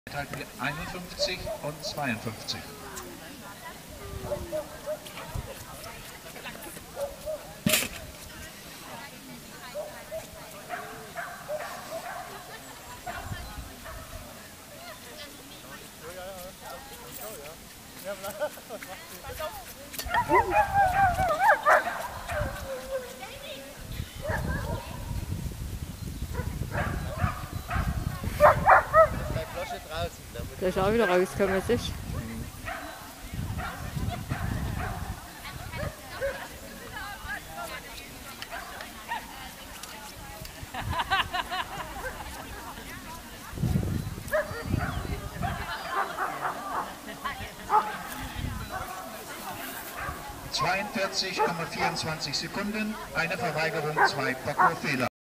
Halten wir 51 und 52. Der ist auch wieder rausgekommen, was ist? (42,24 Sekunden), eine Verweigerung, 2 Parcoursfehler.